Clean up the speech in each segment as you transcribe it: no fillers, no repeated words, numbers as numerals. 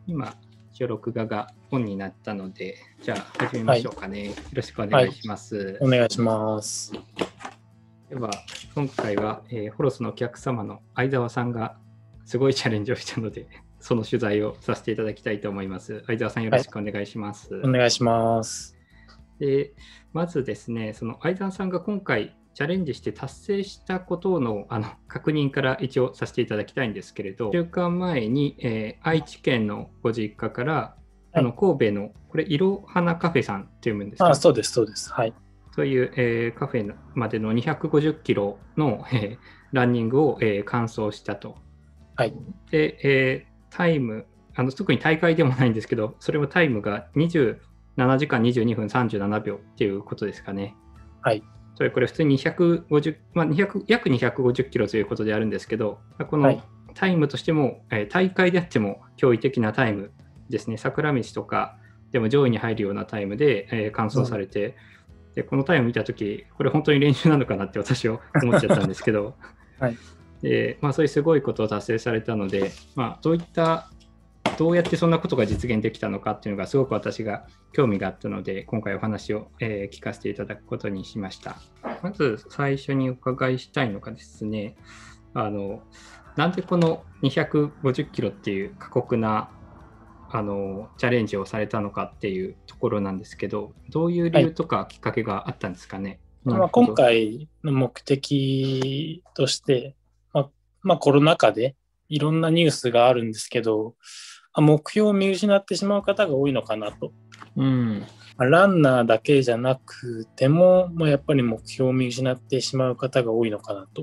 今、一応録画がオンになったので、じゃあ始めましょうかね。よろしくお願いします。 お願いします。 では、今回は、ホロスのお客様の相澤さんがすごいチャレンジをしたので、その取材をさせていただきたいと思います。相澤さん、よろしくお願いします。 お願いします。 で、まずですね、その相澤さんが今回チャレンジして達成したことの確認から一応させていただきたいんですけれど、1週間前に、愛知県のご実家から、神戸のこれいろはなカフェさんって読むんですか？ そうです、そうです。はい。 という、カフェまでの250キロの、ランニングを、完走したと。 はい。 で、タイム特に大会でもないんですけど、それもタイムが27時間22分37秒っていうことですかね。 はい。 これ普通に250、約250キロということであるんですけど、このタイムとしても、大会であっても驚異的なタイムですね。桜道とかでも上位に入るようなタイムで、完走されて、でこのタイム見たとき、これ本当に練習なのかなって私は思っちゃったんですけど、 はい。 でそういうすごいことを達成されたので、どうやってそんなことが実現できたのかっていうのがすごく私が興味があったので、今回お話を、聞かせていただくことにしました。まず最初にお伺いしたいのがですね、なんでこの250キロっていう過酷なチャレンジをされたのかっていうところなんですけど、どういう理由とかきっかけがあったんですかね？ 今回の目的として、コロナ禍でいろんなニュースがあるんですけど、目標を見失ってしまう方が多いのかなと。ランナーだけじゃなくても、やっぱり目標を見失ってしまう方が多いのかなと。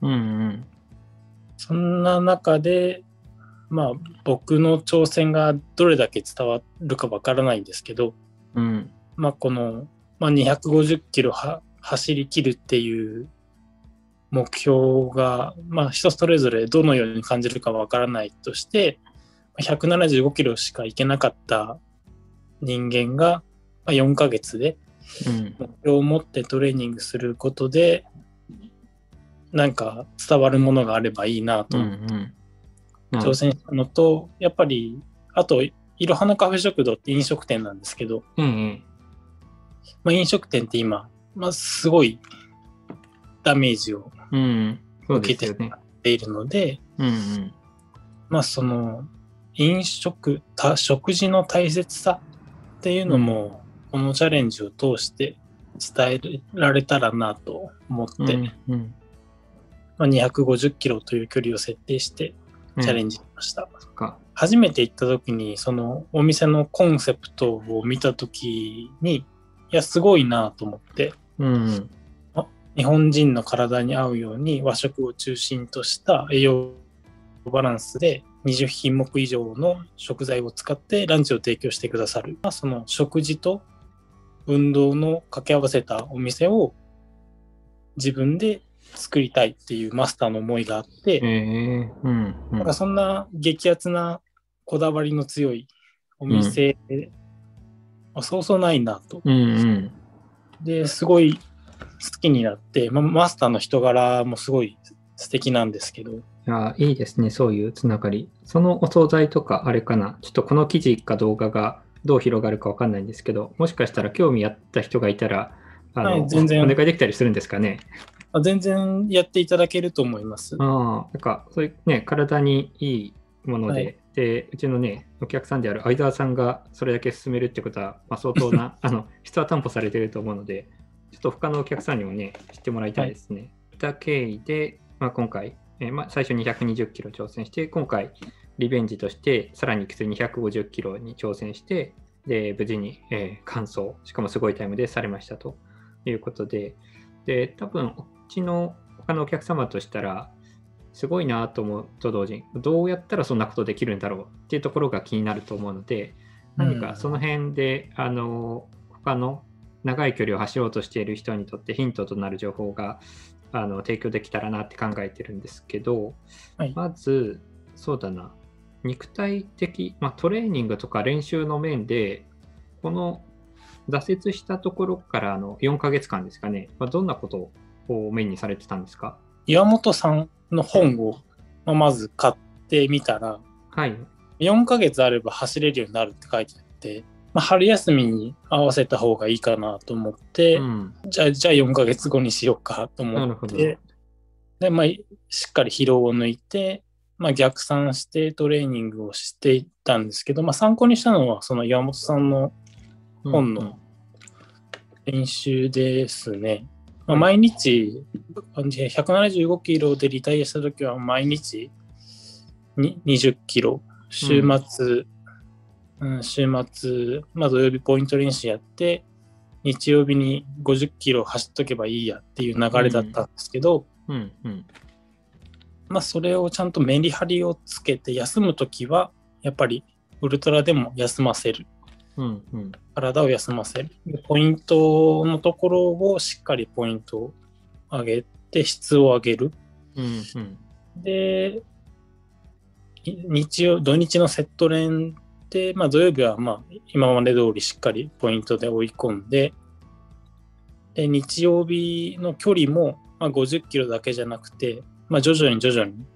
そんな中で、僕の挑戦がどれだけ伝わるかわからないんですけど、この、250キロ走り切るっていう目標が、人それぞれどのように感じるかわからないとして、175キロしか行けなかった人間が4ヶ月で目標を持ってトレーニングすることで、なんか伝わるものがあればいいなと思って挑戦したのと、やっぱりあといろはなカフェ食堂って飲食店なんですけど、飲食店って今、すごいダメージを受けてしまっているので、その食事の大切さっていうのも、このチャレンジを通して伝えられたらなと思って、250キロという距離を設定してチャレンジしました。初めて行った時にそのお店のコンセプトを見た時に、すごいなと思って、日本人の体に合うように和食を中心とした栄養バランスで20品目以上の食材を使ってランチを提供してくださる、その食事と運動の掛け合わせたお店を自分で作りたいっていうマスターの思いがあって、そんな激アツなこだわりの強いお店はそうそうないなと、ですごい好きになって、マスターの人柄もすごい素敵なんですけど。 いいですね、そういうつながり。そのお惣菜とかあれかな、ちょっとこの記事か動画がどう広がるかわかんないんですけど、もしかしたら興味あった人がいたら全然お願いできたりするんですかね？ 全然やっていただけると思います。 なんかそういうね、体にいいもので、でうちのね、お客さんである相澤さんがそれだけ進めるってことは、相当な質は担保されていると思うので、ちょっと他のお客さんにもね、知ってもらいたいですね。いった経緯で、今回、最初220キロ挑戦して、今回リベンジとしてさらにきつい250キロに挑戦して、で無事に、完走、しかもすごいタイムでされましたということで、多分うちの他のお客様としたらすごいなと思うと同時に、どうやったらそんなことできるんだろうっていうところが気になると思うので、何かその辺で他の長い距離を走ろうとしている人にとってヒントとなる情報が提供できたらなって考えてるんですけど、まずそうだな、肉体的、トレーニングとか練習の面でこの挫折したところから4ヶ月間ですかね、どんなことをメインにされてたんですか？ 岩本さんの本をまず買ってみたら、 4ヶ月あれば走れるようになるって書いてあって、春休みに合わせた方がいいかなと思って、じゃあ4ヶ月後にしようかと思って、で、しっかり疲労を抜いて、逆算してトレーニングをしていったんですけど、参考にしたのはその岩本さんの本の練習ですね。毎日175キロでリタイアした時は毎日20キロ、週末、土曜日ポイント練習やって、日曜日に50キロ走っとけばいいやっていう流れだったんですけど、それをちゃんとメリハリをつけて、休むときはやっぱりウルトラでも休ませる、体を休ませる、ポイントのところをしっかりポイントを上げて質を上げる、で土日のセット練で、土曜日は今まで通りしっかりポイントで追い込んで、日曜日の距離も50キロだけじゃなくて、徐々に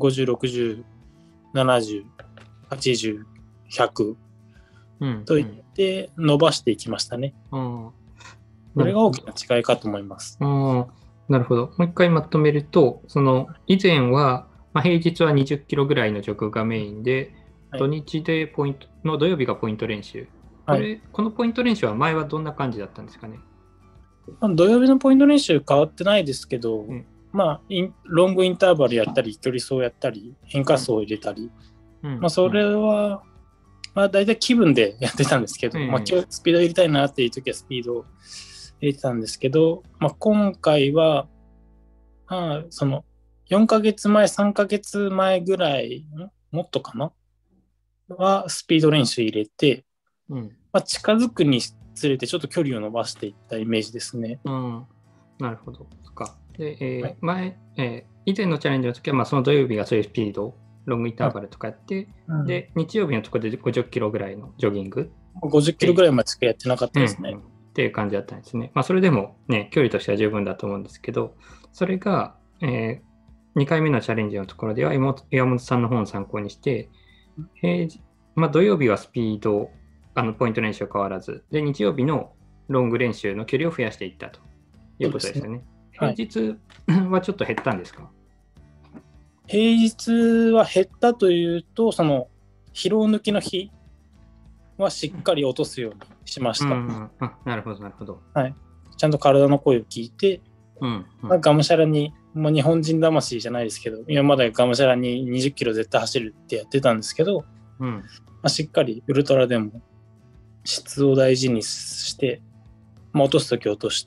50、60、70、80、100といって伸ばしていきましたね。これが大きな違いかと思います。 なるほど。もう一回まとめると、その以前は、平日は20キロぐらいのジョグがメインで、土日でポイントの土曜日がポイント練習。このポイント練習は前はどんな感じだったんですかね？ 土曜日のポイント練習変わってないですけど、ロングインターバルやったり、距離走やったり、変化走を入れたり、それは、大体気分でやってたんですけど、今日スピード入れたいなっていう時はスピードを入れてたんですけど、今回は、その4ヶ月前、3ヶ月前ぐらい、もっとかなはスピード練習入れて、近づくにつれてちょっと距離を伸ばしていったイメージですね。 なるほど。で、以前のチャレンジの時は、その土曜日がそういうスピード、ロングインターバルとかやって、で、日曜日のところで50キロぐらいのジョギング。 50キロぐらいまでしかやってなかったですね。 っていう感じだったんですね。それでもね、距離としては十分だと思うんですけど、それが、2回目のチャレンジのところでは、岩本さんの本を参考にして、土曜日はスピード、ポイント練習変わらず、で、日曜日のロング練習の距離を増やしていったということですよね。平日はちょっと減ったんですか？ 平日は減ったというと、その疲労抜きの日はしっかり落とすようにしました。 なるほど、なるほど。 ちゃんと体の声を聞いて、がむしゃらに、日本人魂じゃないですけど、今までがむしゃらに20キロ絶対走るってやってたんですけど、しっかりウルトラでも質を大事にして、落とすとき落として、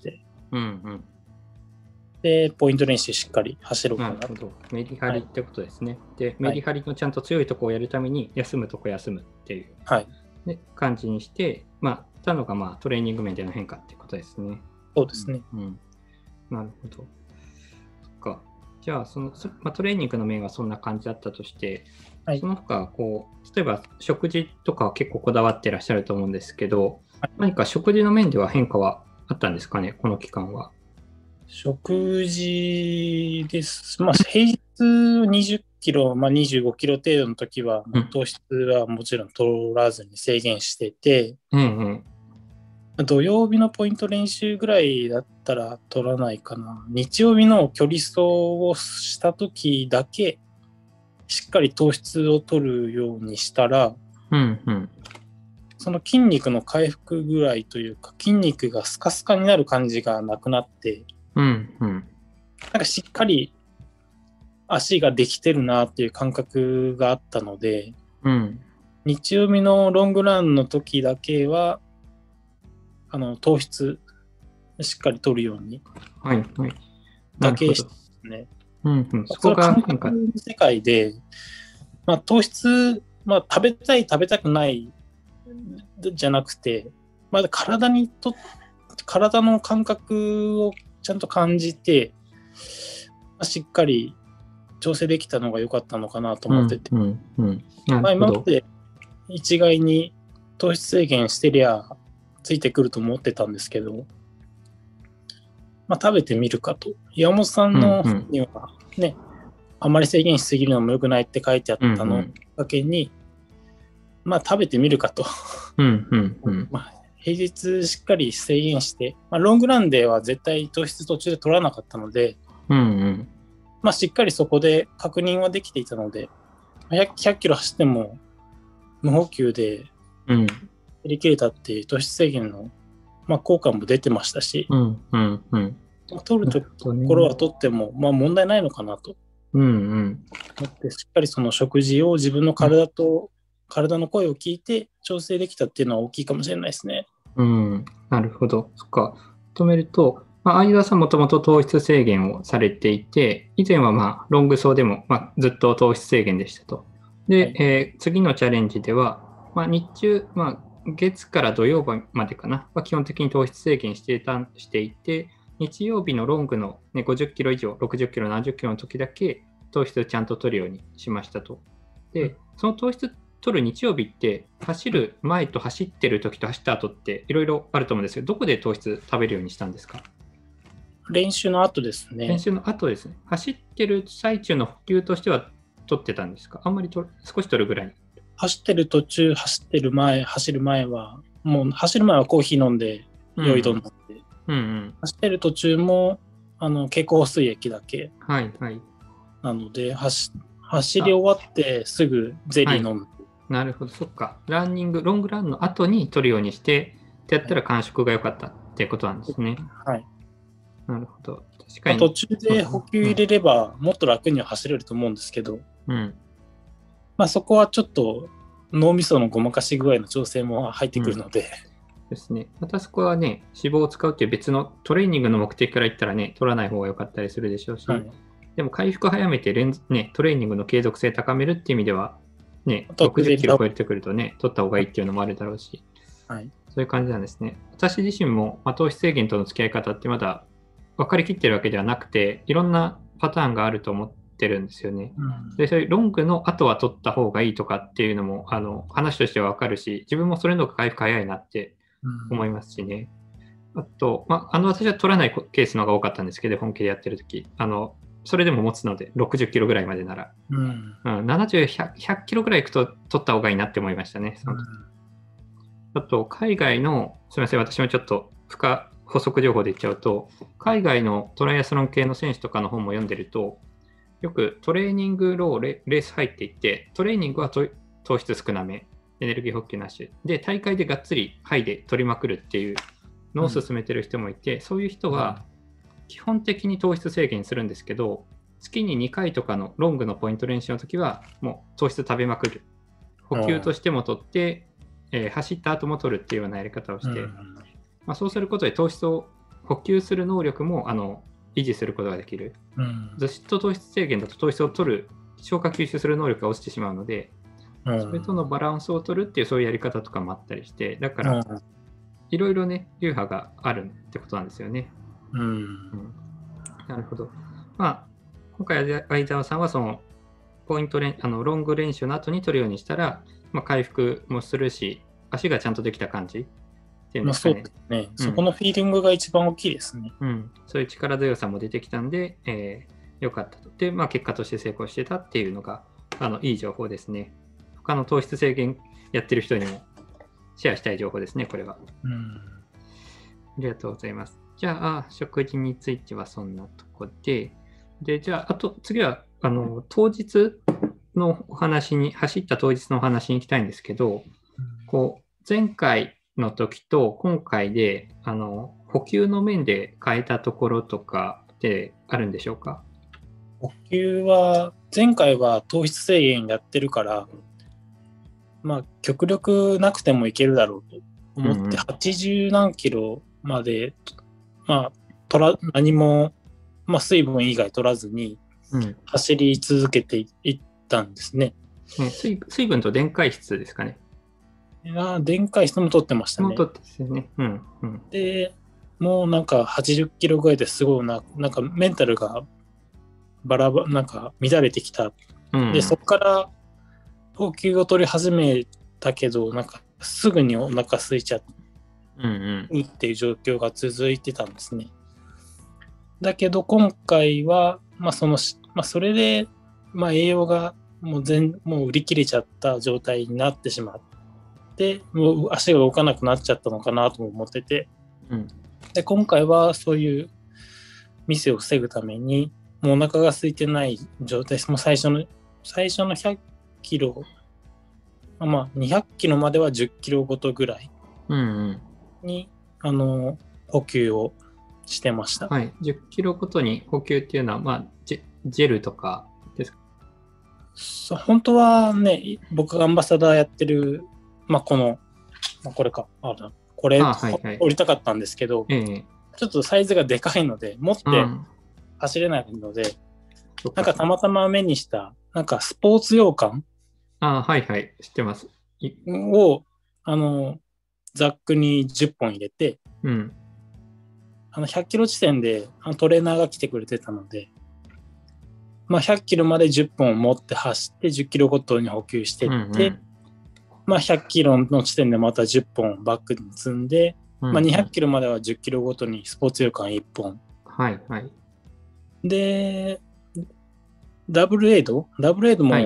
で、ポイント練習しっかり走ろうかなと。 メリハリってことですね。で、メリハリのちゃんと強いところをやるために、休むとこ休むっていう、感じにして、たのがトレーニング面での変化ってことですね。 そうですね。 なるほど。そっか。じゃあトレーニングの面はそんな感じだったとして、その他例えば食事とかは結構こだわってらっしゃると思うんですけど、何か食事の面では変化はあったんですかね、この期間は。 食事です。平日20キロ、25キロ程度の時は、糖質はもちろん取らずに制限してて、土曜日のポイント練習ぐらいだったら取らないかな。日曜日の距離走をした時だけ、しっかり糖質を取るようにしたら、その筋肉の回復ぐらいというか、筋肉がスカスカになる感じがなくなって、なんかしっかり足ができてるなっていう感覚があったので、日曜日のロングランの時だけは糖質しっかり取るようにだけしてね。そこが感覚の世界で、糖質、食べたい食べたくないじゃなくて、体の感覚をちゃんと感じて、しっかり調整できたのが良かったのかなと思ってて、今まで一概に糖質制限してりゃついてくると思ってたんですけど、食べてみるかと。岩本さんの本にはね、あまり制限しすぎるのも良くないって書いてあったのをきっかけに、 まあ食べてみるかと。 うんうんうん。 まあ平日しっかり制限して、まあ、ロングランでは絶対糖質途中で取らなかったので、 うんうん。 まあしっかりそこで確認はできていたので、100キロ走っても無補給でうん振り切れたっていう糖質制限の、まあ、効果も出てましたし、 うんうんうん。 取るところは取っても、まあ問題ないのかなとうんうん。 思って、しっかりその食事を自分の体の声を聞いて調整できたっていうのは大きいかもしれないですね。 うん、なるほど。そっか。止めると、相田さんもともと糖質制限をされていて、以前はロング走でもずっと糖質制限でしたと。で、はい、次のチャレンジでは、日中、月から土曜日までかな、基本的に糖質制限していて、日曜日のロングの、50キロ以上、60キロ、70キロの時だけ糖質をちゃんと取るようにしましたと。で、その糖質取る日曜日って走る前と走ってる時と走った後っていろいろあると思うんですけど、どこで糖質食べるようにしたんですか？ 練習の後ですね。 練習の後ですね。走ってる最中の補給としては取ってたんですか？あんまり少し取るぐらい。 走ってる途中、走る前は、もう走る前はコーヒー飲んで、酔いどんで、走ってる途中も経口補水液だけ。 はいはい。 なので、走り終わってすぐゼリー飲む。はい、 なるほど、そっか。ロングランの後に取るようにしてってやったら感触が良かったってことなんですね。 はい。 なるほど。確かに。 途中で補給入れればもっと楽には走れると思うんですけど、そこはちょっと脳みそのごまかし具合の調整も入ってくるので。 ですね。またそこはね、脂肪を使うっていう別のトレーニングの目的から言ったらね、取らない方が良かったりするでしょうし、でも回復早めてトレーニングの継続性高めるっていう意味では、ね、60キロ超えてくるとね、取った方がいいっていうのもあるだろうし、そういう感じなんですね。私自身も、糖質制限との付き合い方ってまだ分かりきってるわけではなくて、いろんなパターンがあると思ってるんですよね。で、そういうロングの後は取った方がいいとかっていうのも、話としては分かるし、自分もそれの方が回復早いなって思いますしね。あと、私は取らないケースの方が多かったんですけど、本気でやってるとき。それでも持つので、60キロぐらいまでなら。70、100キロぐらいいくと取った方がいいなって思いましたね。あと、海外の、すみません、私もちょっと補足情報で言っちゃうと、海外のトライアスロン系の選手とかの本も読んでると、よくトレーニングローレース入っていって、トレーニングは糖質少なめ、エネルギー補給なしで、大会でがっつりハイで取りまくるっていうのを勧めてる人もいて、そういう人は基本的に糖質制限するんですけど、月に2回とかのロングのポイント練習の時はもう糖質食べまくる。補給としても取って、走った後も取るっていうようなやり方をして、そうすることで糖質を補給する能力も維持することができる。ずっと糖質制限だと糖質を取る、消化吸収する能力が落ちてしまうので、それとのバランスを取るっていうそういうやり方とかもあったりして、だからいろいろね、流派があるってことなんですよね。なるほど。今回、相沢さんはそのポイントロング練習の後に取るようにしたら、回復もするし、足がちゃんとできた感じっていうんですかね。 そうですね。そこのフィーリングが一番大きいですね。 そういう力強さも出てきたんで、よかったと。で、結果として成功してたっていうのがいい情報ですね。他の糖質制限やってる人にもシェアしたい情報ですね、これは。ありがとうございます。じゃあ、食事についてはそんなとこで、じゃあ、次は、当日のお話に、走った当日のお話に行きたいんですけど、前回の時と今回で、補給の面で変えたところとかってあるんでしょうか？ 補給は、前回は糖質制限やってるから、極力なくてもいけるだろうと思って、80何キロまで、何も、水分以外取らずに走り続けていったんですね。 水分と電解質ですかね。 電解質も取ってましたね。 取ってですよね。 で、もう80キロぐらいですごいメンタルが乱れてきた。で、そこから補給を取り始めたけど、すぐにお腹空いちゃうっていう状況が続いてたんですね。だけど今回は、それで、栄養がもう売り切れちゃった状態になってしまって、もう足が動かなくなっちゃったのかなと思ってて、で今回はそういうミスを防ぐために、もうお腹が空いてない状態、もう最初の100キロ、200キロまでは10キロごとぐらいに、補給をしてました。 はい、10キロごとに補給っていうのは、ジェルとかですか？ 本当はね、僕がアンバサダーやってる、これか、これ、降りたかったんですけど、ちょっとサイズがでかいので、持って走れないので、なんかたまたま目にした、なんかスポーツ羊羹知ってます。 を、ザックに10本入れて、100キロ地点でトレーナーが来てくれてたので、100キロまで10本持って走って10キロごとに補給していって、100キロの地点でまた10本バックに積んで、200キロまでは10キロごとにスポーツ羊羹1本。で、ダブルエイドも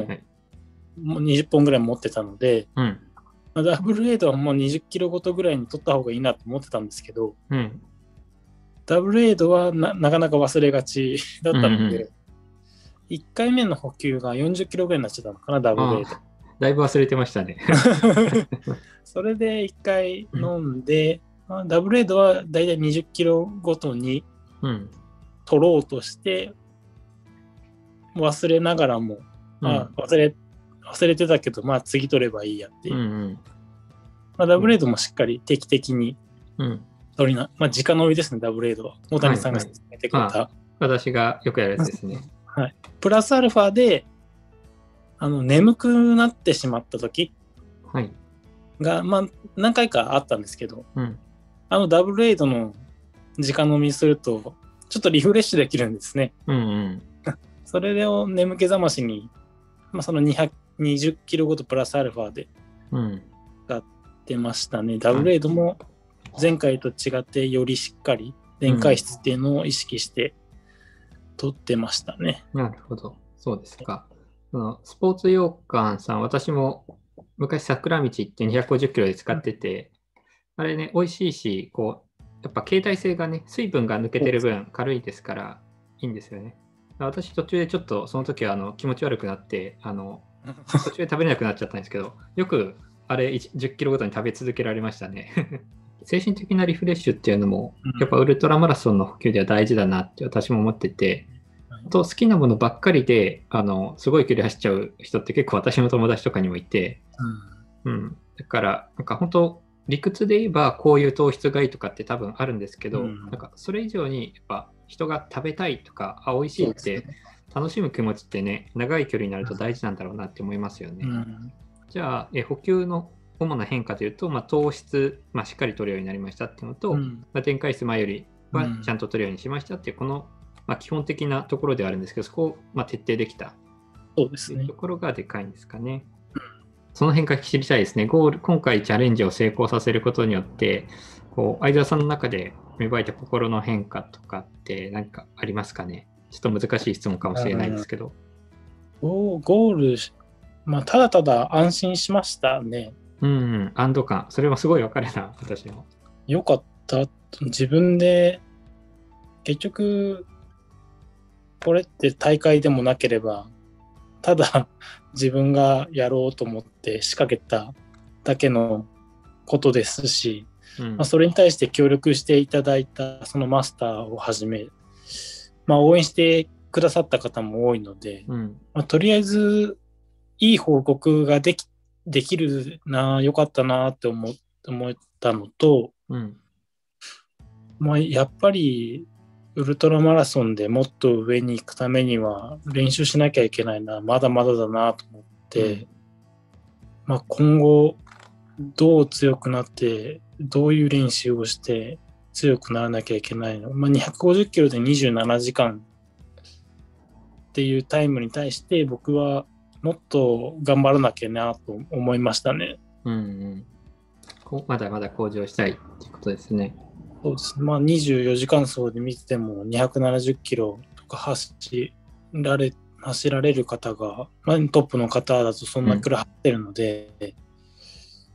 20本ぐらい持ってたので、ダブルエイドはもう20キロごとぐらいに取った方がいいなと思ってたんですけど、ダブルエイドは なかなか忘れがちだったので、1回目の補給が40キロぐらいになっちゃったのかな、ダブルエイド。 だいぶ忘れてましたね。 それで1回飲んで、ダブルエイドはだいたい20キロごとに取ろうとして、忘れながらも、忘れてたけど、次取ればいいやっていう。ダブルエイドもしっかり定期的に取りな、直飲みですね、ダブルエイドは。大谷さんが勧めてくれた。 私がよくやるやつですね。 プラスアルファで、眠くなってしまった時が、何回かあったんですけど、ダブルエイドの直飲みすると、ちょっとリフレッシュできるんですね。それを眠気覚ましに、その220キロごとプラスアルファでやってましたね。ダブルエイドも前回と違ってよりしっかり電解質っていうのを意識して取ってましたね。 なるほど。そうですか。スポーツ羊羹さん、私も昔桜道って250キロで使ってて、あれね、美味しいし、やっぱ携帯性がね、水分が抜けてる分軽いですからいいんですよね。私途中でちょっとその時は気持ち悪くなって途中で食べれなくなっちゃったんですけど、よくあれ10キロごとに食べ続けられましたね。精神的なリフレッシュっていうのもやっぱウルトラマラソンの補給では大事だなって私も思ってて、あと好きなものばっかりですごい距離走っちゃう人って結構私の友達とかにもいて、だからなんか本当理屈で言えばこういう糖質がいいとかって多分あるんですけど、なんかそれ以上にやっぱ人が食べたいとか美味しいって楽しむ気持ちってね、長い距離になると大事なんだろうなって思いますよね。じゃあ補給の主な変化というと、糖質、しっかり取るようになりましたっていうのと、電解質前よりはちゃんと取るようにしましたっていうこの、基本的なところではあるんですけど、そこを徹底できたというところがでかいんですかね。その変化知りたいですね。今回チャレンジを成功させることによって相沢さんの中で芽生えた心の変化とかって何かありますかね。ちょっと難しい質問かもしれないですけど。 ゴール、ただただ安心しましたね。 安堵感。それもすごい分かるな、私も。 よかった。自分で、結局、これって大会でもなければ、ただ自分がやろうと思って仕掛けただけのことですし、それに対して協力していただいたそのマスターをはじめ、応援してくださった方も多いので、とりあえずいい報告ができるな、よかったなって思ったのと、やっぱりウルトラマラソンでもっと上に行くためには練習しなきゃいけないな、まだまだだなと思って、今後どう強くなってどういう練習をして強くならなきゃいけないの、250キロで27時間っていうタイムに対して僕はもっと頑張らなきゃなと思いましたね。 まだまだ向上したいっていうことですね。 そうですね。24時間走で見ても270キロとか走られる方が、トップの方だとそんなくらい走ってるので、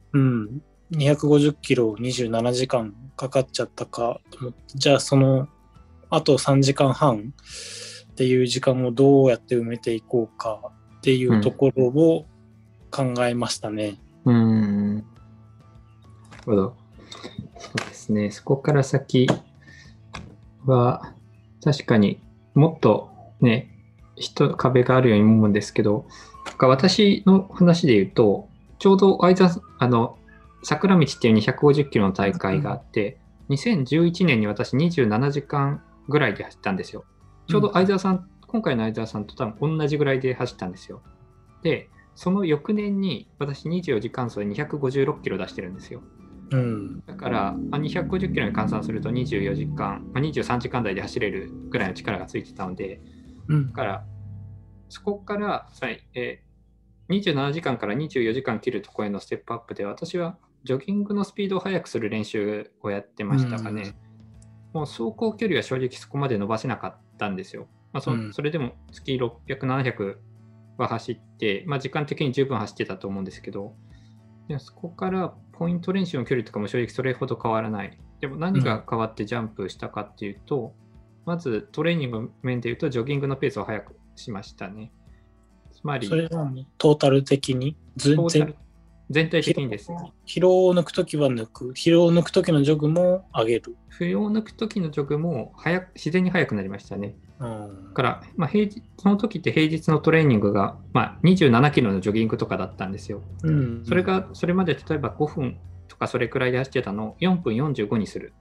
250キロ27時間かかっちゃったかと思って、じゃあそのあと3時間半っていう時間をどうやって埋めていこうかっていうところを考えましたね。 なるほど。そうですね。そこから先は確かにもっとね、壁があるように思うんですけど、私の話で言うと、ちょうど桜道っていう250キロの大会があって、2011年に私27時間ぐらいで走ったんですよ。ちょうど相沢さん、今回の相沢さんと多分同じぐらいで走ったんですよ。で、その翌年に私24時間走で256キロ出してるんですよ。だから250キロに換算すると24時間、23時間台で走れるぐらいの力がついてたので、だからそこから27時間から24時間切るところへのステップアップで、私はジョギングのスピードを速くする練習をやってましたかね。もう走行距離は正直そこまで伸ばせなかったんですよ。それでも月600、700は走って、時間的に十分走ってたと思うんですけど、でそこからポイント練習の距離とかも正直それほど変わらない。でも何が変わってジャンプしたかっていうと、まずトレーニング面でいうとジョギングのペースを速くしましたね。つまりそれはトータル的に全体的にです。 疲労を抜くときは抜く。疲労を抜くときのジョグも上げる。 疲労を抜くときのジョグも自然に速くなりましたね。だから、その時って平日のトレーニングが、27キロのジョギングとかだったんですよ。それまで例えば5分とかそれくらいで走ってたのを4分45にする。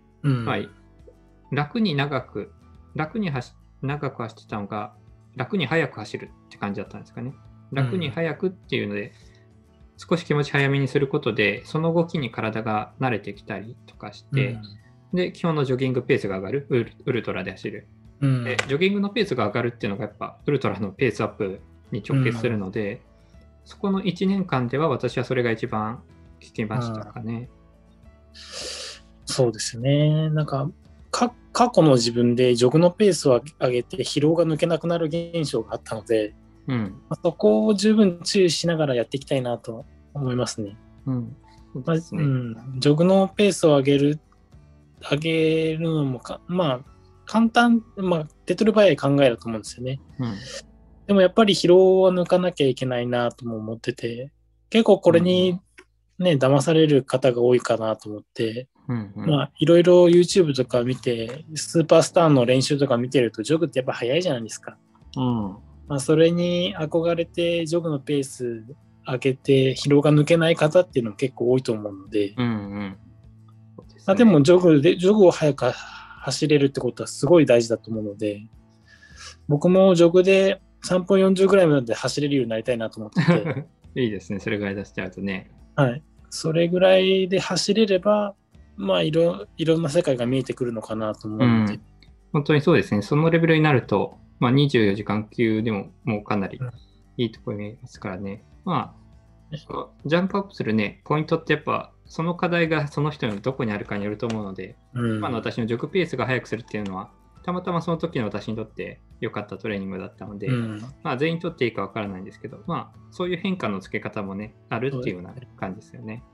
楽に長く走ってたのが、楽に速く走るって感じだったんですかね。楽に速くっていうので、少し気持ち早めにすることで、その動きに体が慣れてきたりとかして、で、基本のジョギングペースが上がる、ウルトラで走る。で、ジョギングのペースが上がるっていうのがやっぱウルトラのペースアップに直結するので、そこの1年間では私はそれが一番効きましたかね。 そうですね。なんか過去の自分でジョグのペースを上げて疲労が抜けなくなる現象があったので、そこを十分注意しながらやっていきたいなと思いますね。ジョグのペースを上げるのも簡単、手っ取り早い考えだと思うんですよね。でもやっぱり疲労は抜かなきゃいけないなとも思ってて、結構これにね、騙される方が多いかなと思って、いろいろ YouTube とか見て、スーパースターの練習とか見てると、ジョグってやっぱ速いじゃないですか。それに憧れて、ジョグのペース上げて、疲労が抜けない方っていうのも結構多いと思うので、でもジョグを速く走れるってことはすごい大事だと思うので、僕もジョグで3分40ぐらいまで走れるようになりたいなと思ってて。 いいですね、それぐらい出しちゃうとね。 それぐらいで走れれば、いろんな世界が見えてくるのかなと思うので。 本当にそうですね。そのレベルになると、24時間級でももうかなりいいところに見えますからね。ジャンプアップするね、ポイントってやっぱ、その課題がその人のどこにあるかによると思うので、今の私のジョグペースが速くするっていうのは、たまたまその時の私にとって良かったトレーニングだったので、全員にとっていいか分からないんですけど、そういう変化のつけ方もね、あるっていうような感じですよね。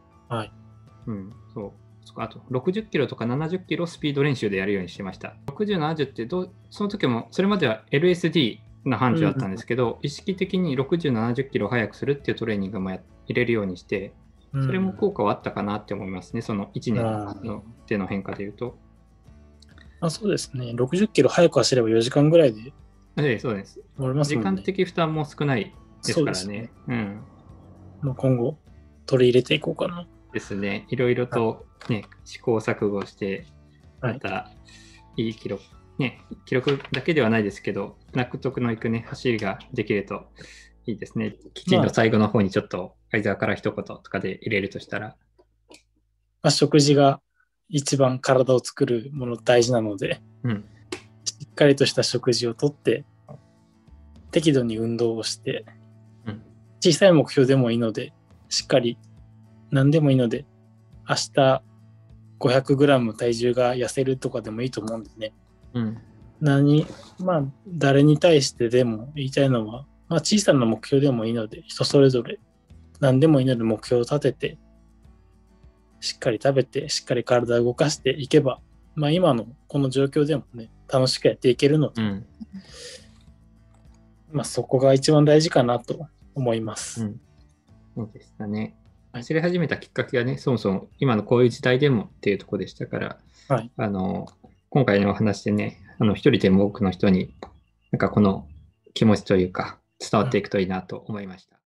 あと、60キロとか70キロスピード練習でやるようにしてました。60、70ってその時も、それまでは LSD の範疇だったんですけど、意識的に60、70キロ速くするっていうトレーニングも入れるようにして、それも効果はあったかなって思いますね、その1年の手の変化でいうと。 そうですね、60キロ速く走れば4時間ぐらいで。 そうです。時間的負担も少ないですからね。 今後、取り入れていこうかな。 ですね、いろいろと、試行錯誤して、またいい記録、記録だけではないですけど、納得のいく走りができるといいですね。きちんと最後の方にちょっと相沢から一言とかで入れるとしたら。 食事が一番体を作るもの大事なので、しっかりとした食事をとって、適度に運動をして、小さい目標でもいいので、しっかり何でもいいので、明日500g 体重が痩せるとかでもいいと思うんですね。誰に対してでも言いたいのは、小さな目標でもいいので、人それぞれ何でもいいので目標を立てて、 しっかり食べて、しっかり体を動かしていけば、まあ今のこの状況でもね、楽しくやっていけるので、まあそこが一番大事かなと思います。 そうでしたね。走り始めたきっかけがね、そもそも今のこういう時代でもっていうところでしたから、 はい、 今回のお話でね、一人でも多くの人に、なんかこの気持ちというか、伝わっていくといいなと思いました。